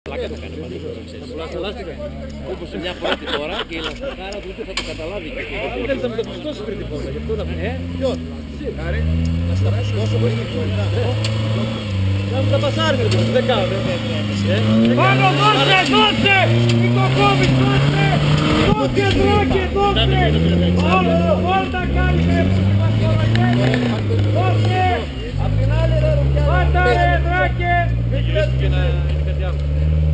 πλάκα θα κάνει μαζί του, ξέρεις. Όπως σε μια πρώτη φορά και η λαστιχάρα του ούτε θα το καταλάβει. Δεν θέλεις να με το πιστώσεις πριν την πόρτα, γι' αυτό να πει. Ποιος? Χάρη, να σταματήσω τόσο πολύ την πόρτα. Να μου τα πασάρει με το δεν κάνω. Πάνω δώσε, δώσε! Νικοκόβης, δώσε! Δώσε, Δράκε, δώσε! Όλα κάνει με δώσε! Απ' την άλλη ρε Ρουκιάδη. Πάτα ρε, Δράκε! Μην κλαις και να είναι κάτι άλλο.